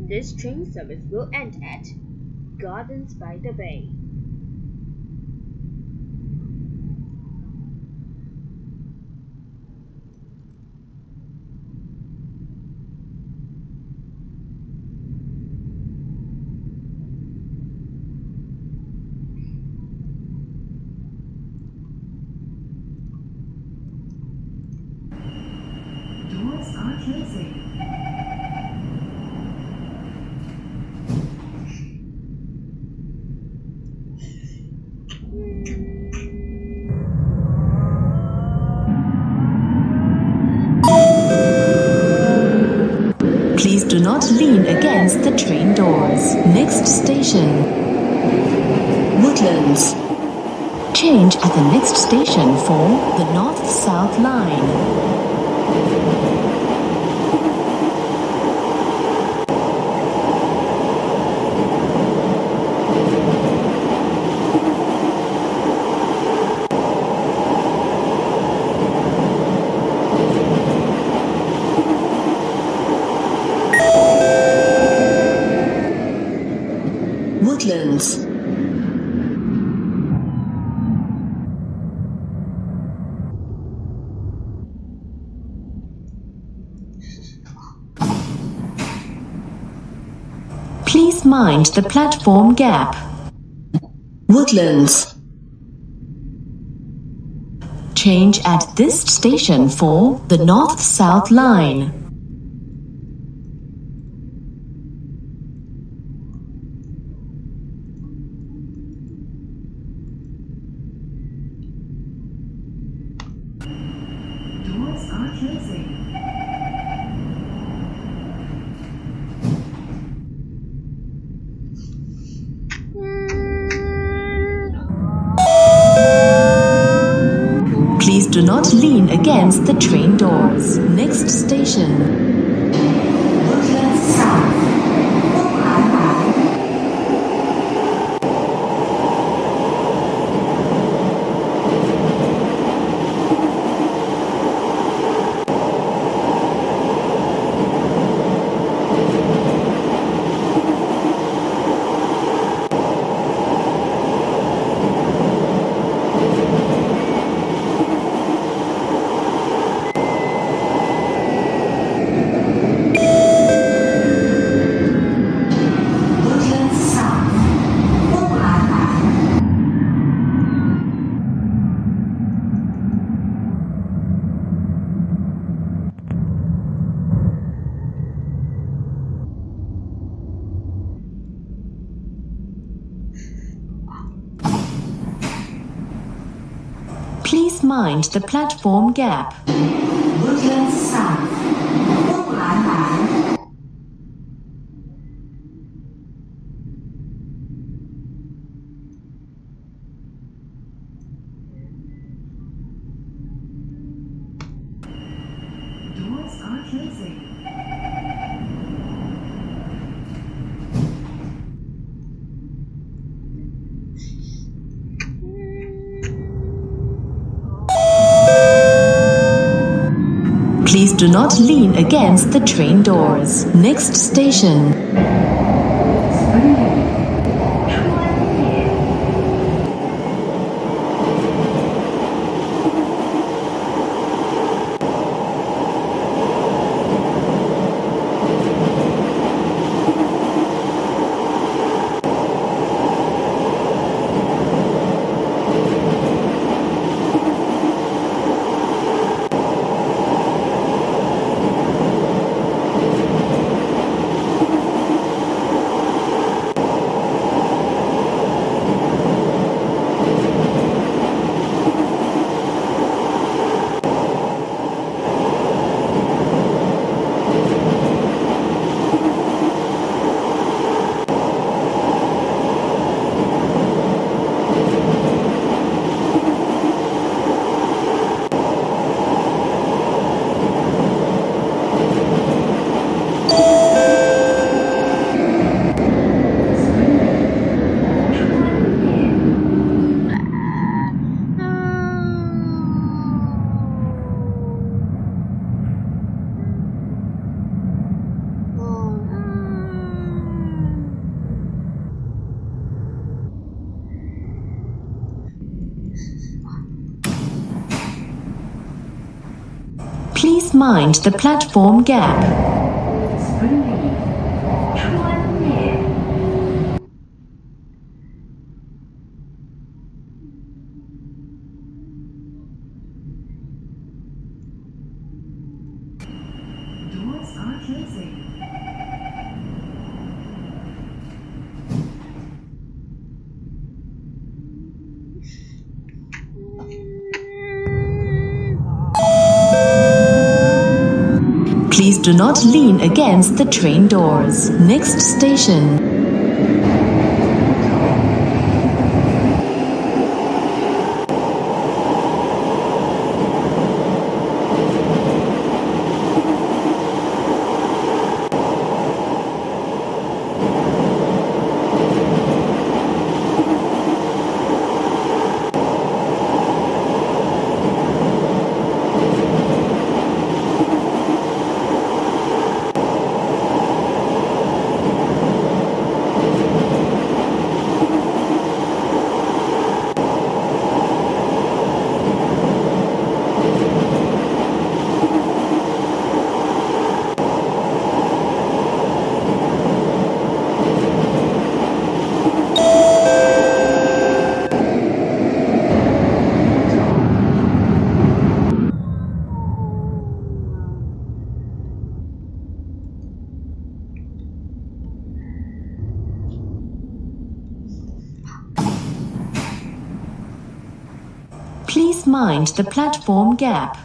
This train service will end at Gardens by the Bay. Doors are closing. Please do not lean against the train doors. Next station, Woodlands. Change at the next station for the North-South line. Woodlands. Please mind the platform gap. Woodlands. Change at this station for the North-South line. Doors are closing. Please do not lean against the train doors. Next station, Woodlands South. Please mind the platform gap. Woodlands South. Doors are closing. Please do not lean against the train doors. Next station, Please mind the platform gap. Doors are closing. Please do not lean against the train doors. Next station. Please mind the platform gap.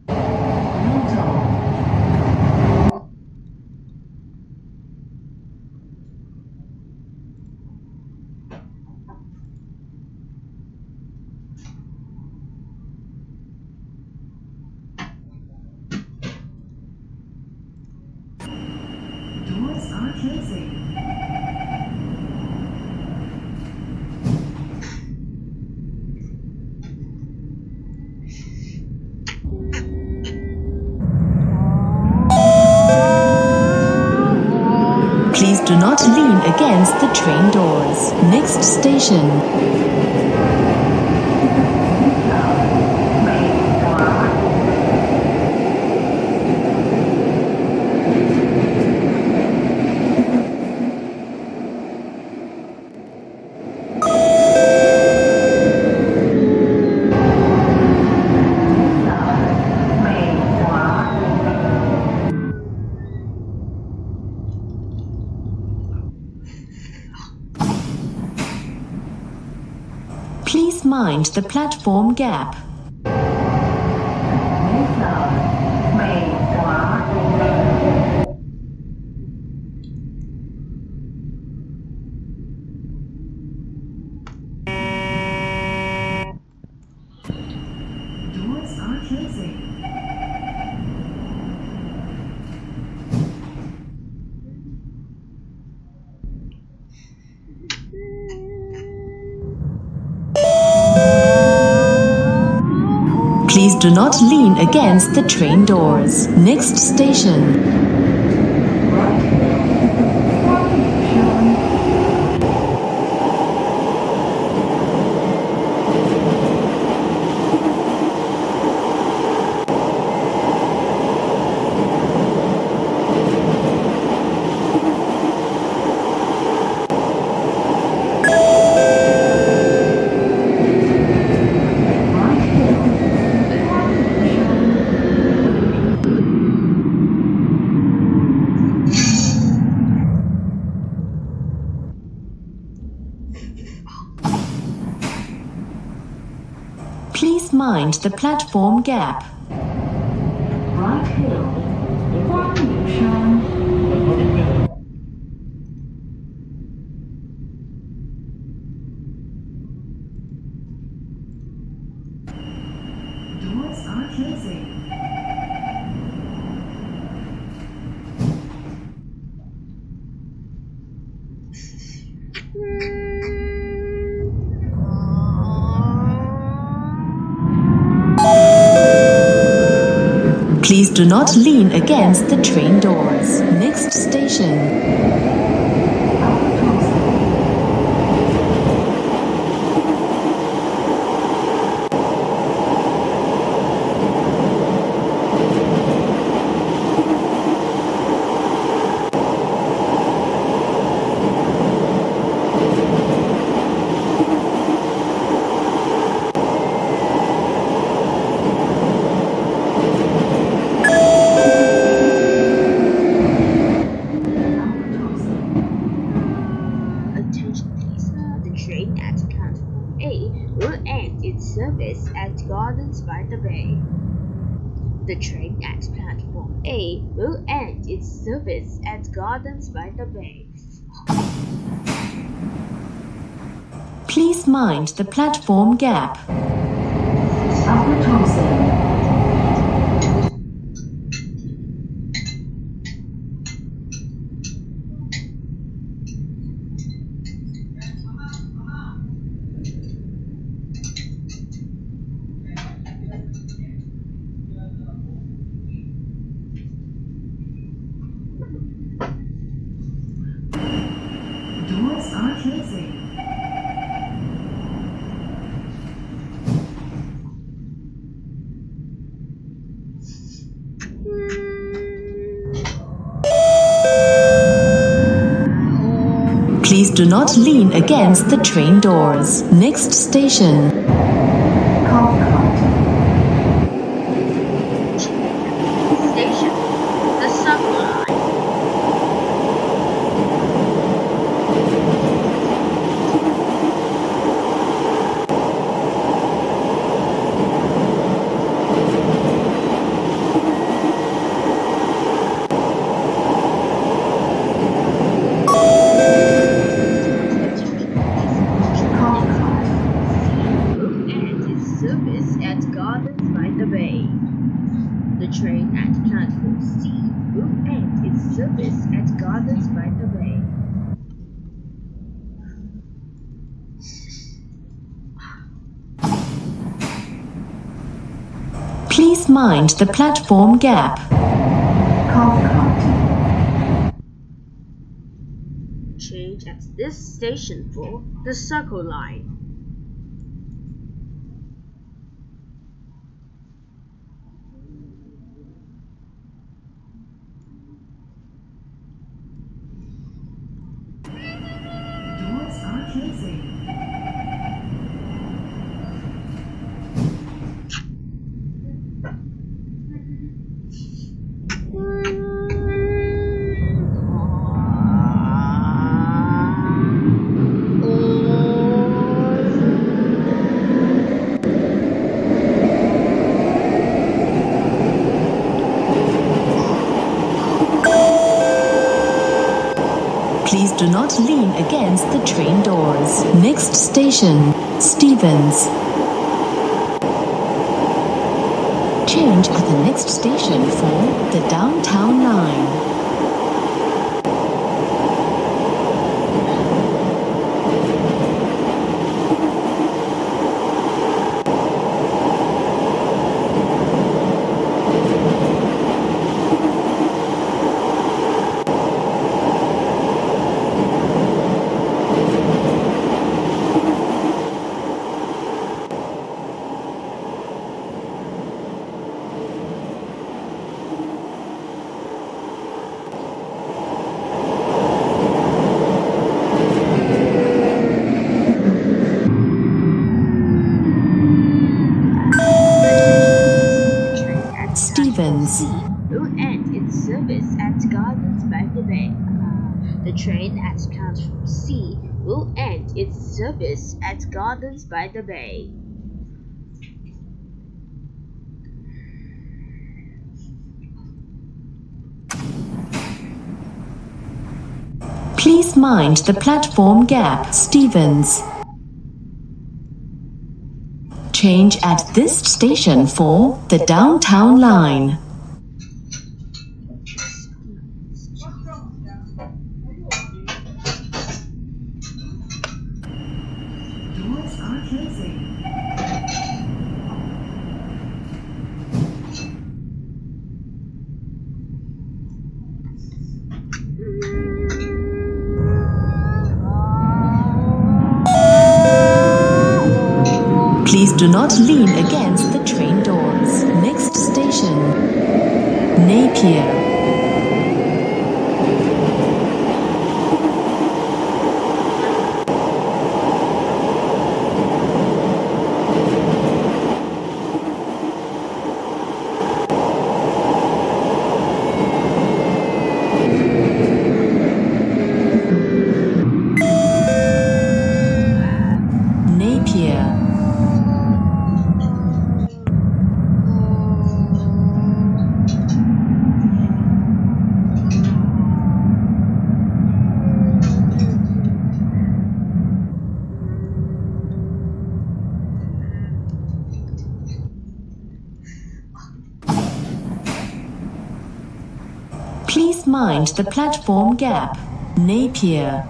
Doors are closing. Please do not lean against the train doors. Next station. Please mind the platform gap. Doors are closing. Please do not lean against the train doors. Next station. Please mind the platform gap. Right hill. 花里山. Doors are closing. Please do not lean against the train doors. Next station. A will end its service at Gardens by the Bay. Please mind the platform gap. Advertising. Doors are closing. Please do not lean against the train doors. Next station, Concord. Station, the subway line. Service at Gardens by the Bay. The train at platform C will end its service at Gardens by the Bay. please mind the platform gap. Concord. Change at this station for the Circle Line. Doors are closing. Please do not lean against the train doors. Next station, Stevens. Change at the next station for the downtown line. Stevens. Will end its service at Gardens by the Bay. The train at platform C will end its service at Gardens by the Bay. Please mind the platform gap, Stevens. Change at this station for the downtown line. Doors are closing. Please do not lean against the train doors. Next station, Napier. Napier. Please mind the platform gap. Napier.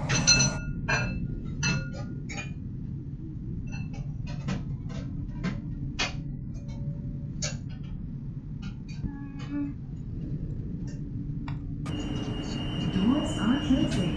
Doors are closing.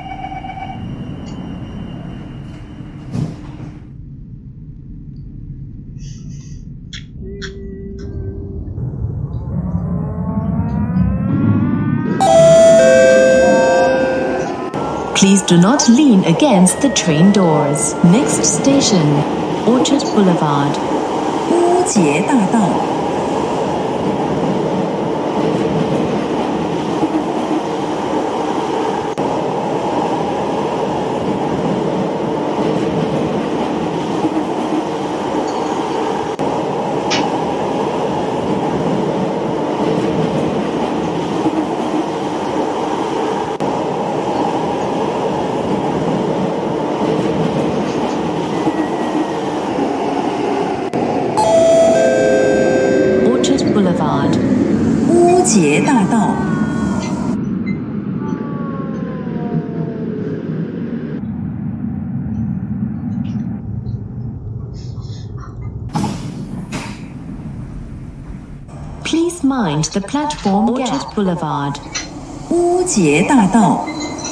Please do not lean against the train doors. Next station, Orchard Boulevard. 乌节大道。 Boulevard. 乌节大道。 Please mind the platform gap. Orchard Boulevard. 乌节大道。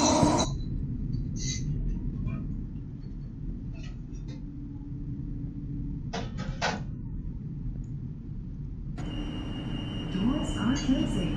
Doors are closing.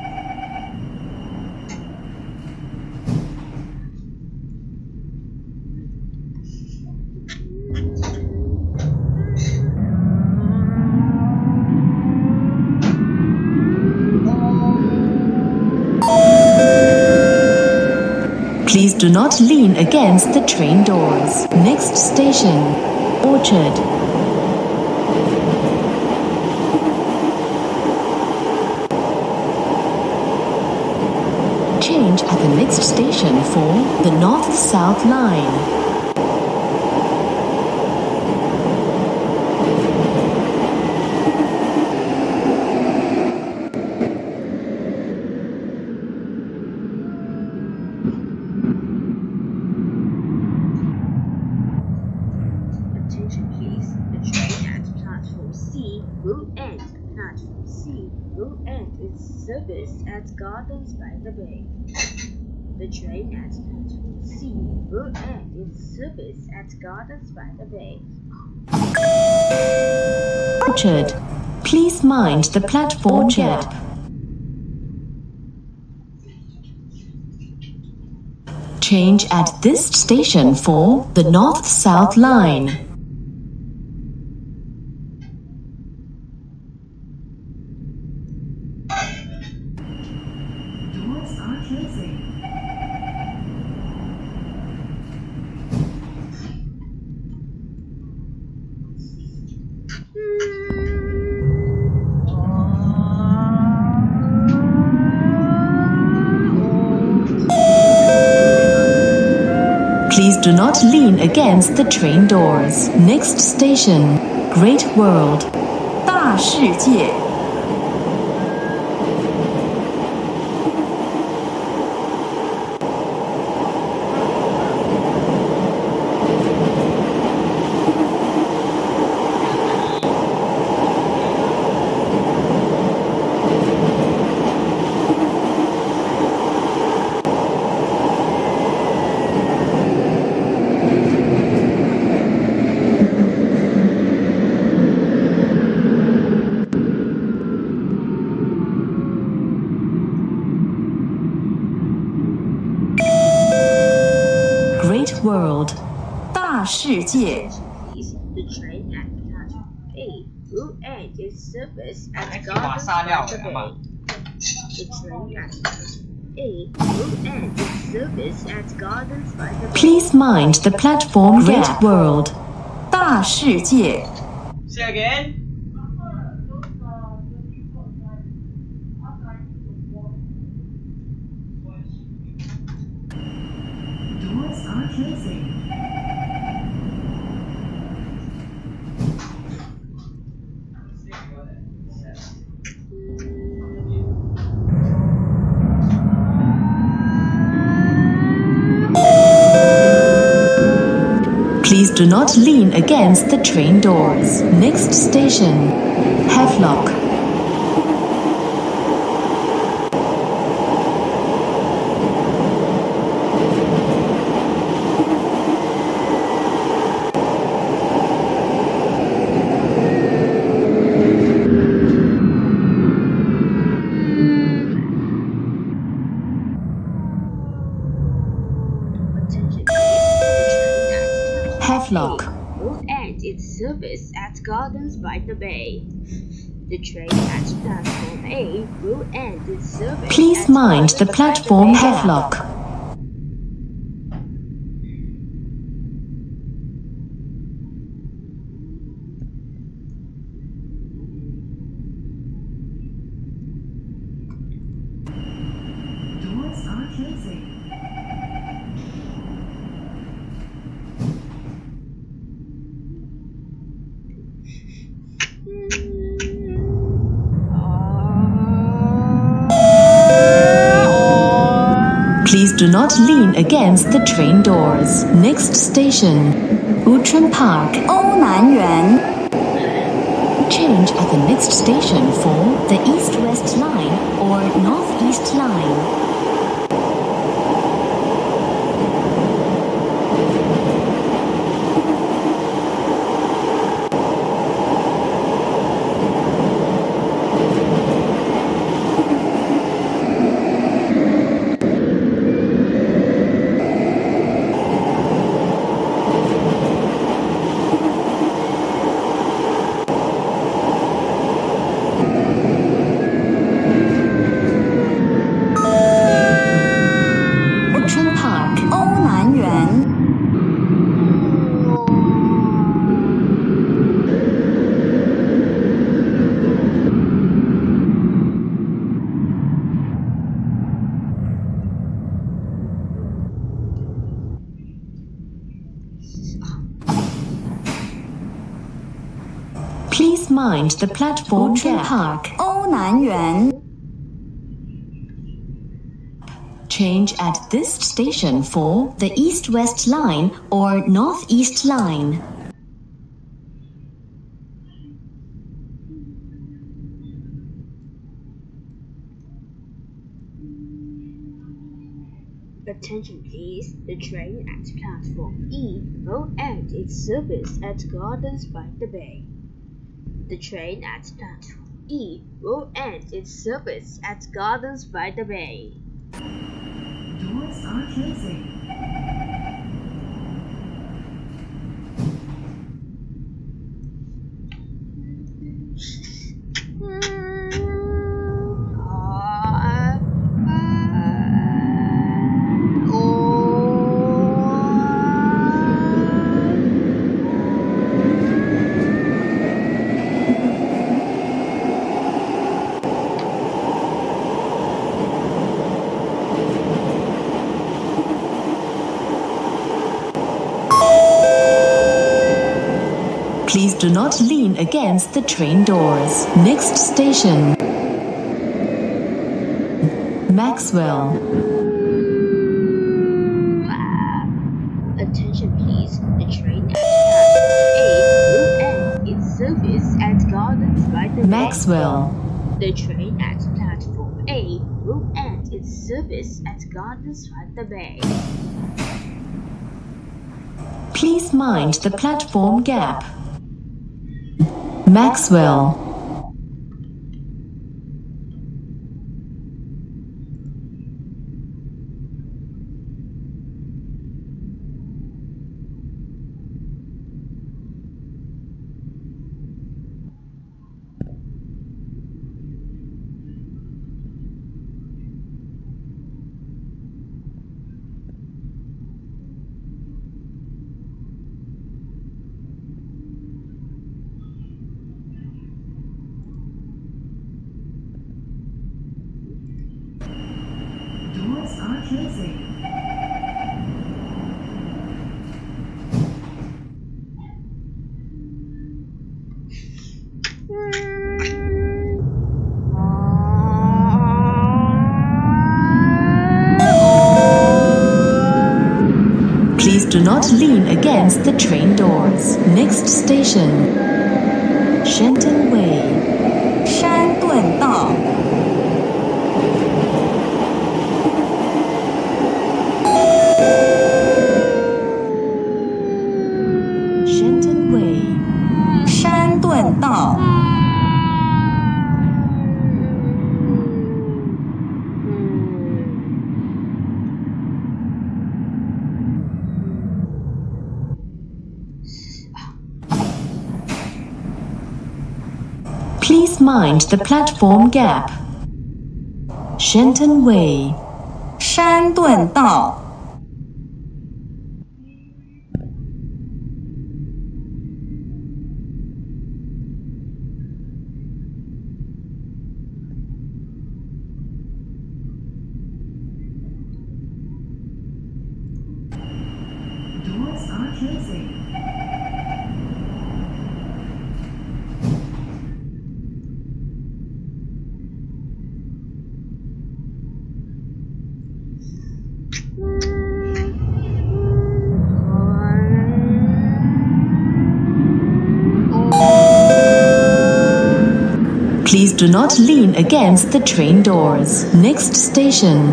Please do not lean against the train doors. Next station, Orchard. Change at the next station for the North-South Line. Attention please, the train at platform C will end. Platform C will end its service at Gardens by the Bay. The train at platform C will end its service at Gardens by the Bay. Orchard. Please mind the platform gap. Change at this station for the North-South Line. Doors are closing. Please do not lean against the train doors. Next station, Great World. 大世界。 Great World. 大世界。 Please, the train at platform A will end its service at Gardens by the Bay. The train at platform A will end its service at Gardens by the Bay. Please mind the platform gap. Great World. 大世界。 Say again. Doors are closing. Please do not lean against the train doors. Next station, Havelock. Attention please. The train at platform Havelock. A will end its service at Gardens by the Bay. The train at platform A will end its service Please at mind the Gardens by platform Bay. Havelock. Doors are closing. Please do not lean against the train doors. Next station, Outram Park. 欧南园 Change at the next station for the East-West Line or North-East Line. Outram Park. 欧南园 Please mind the platform Outram Park. 欧南园 Change at this station for the East-West Line or North-East Line. Attention please, the train at platform E will end its service at Gardens by the Bay. The train at platform E will end its service at Gardens by the Bay. Doors are closing. Please do not lean against the train doors. Next station, Maxwell. Attention please, the train at platform A will end its service at Gardens by the Bay. Maxwell. The train at platform A will end its service at Gardens by the Bay. Please mind the platform gap. Maxwell. Doors are closing. Please do not lean against the train doors. Next station, Shenton Way. 山顿道 Shenton Way. 山顿道 Please mind the platform gap. Shenton Way. 山顿道 Doors are closing. Please do not lean against the train doors. Next station,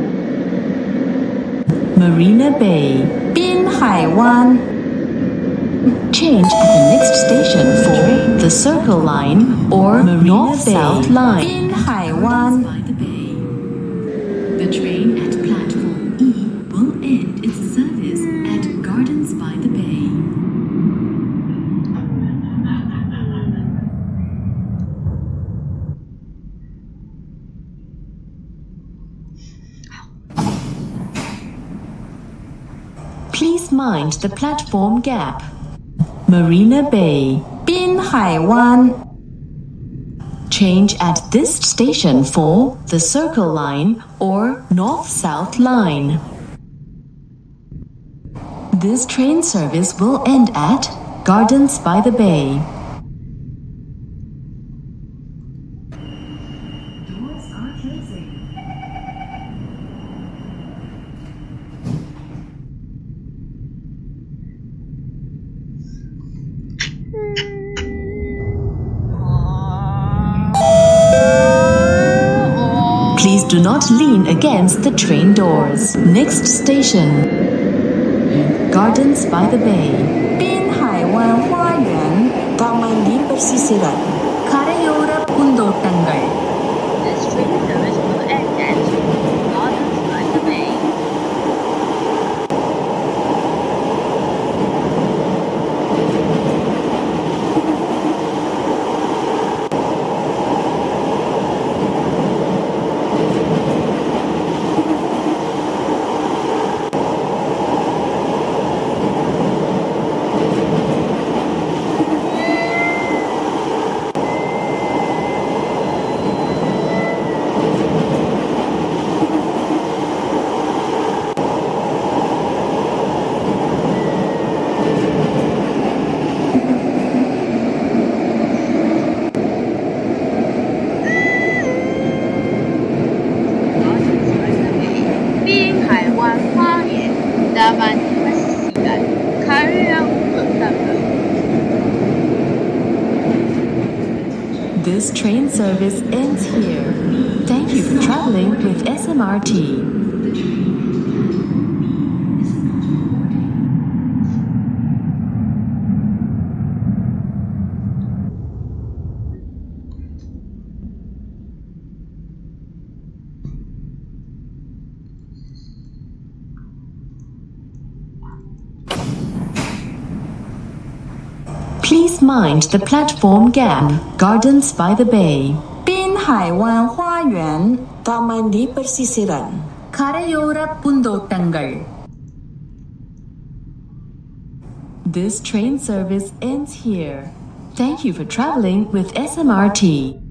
Marina Bay. 滨海湾 Change at the next station for the Circle Line or North-South Line. 滨海湾 By the bay. The train at platform E will end its service at Gardens by the Bay. Please mind the platform gap. Marina Bay. 滨海湾 Change at this station for the Circle Line or North-South Line. This train service will end at Gardens by the Bay. Doors are closing. Please do not lean against the train doors. Next station, Gardens by the Bay. 滨海湾花园 Taman di Persisiran Karayurap Pundo Tanggal This train service will end at Gardens by the Bay. This train service ends here. Thank you for traveling with SMRT. Please mind the platform gap. Gardens by the Bay. 滨海湾花园 Taman di Persisiran. Karayurap Pundo Tanggal This train service ends here. Thank you for traveling with SMRT.